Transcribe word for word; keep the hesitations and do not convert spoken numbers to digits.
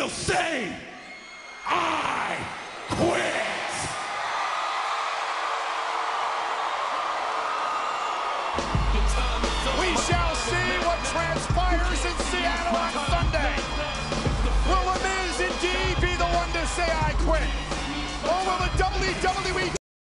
will say, I quit. We shall see what transpires in Seattle on Sunday. Will The Miz indeed be the one to say I quit? Or will the W W E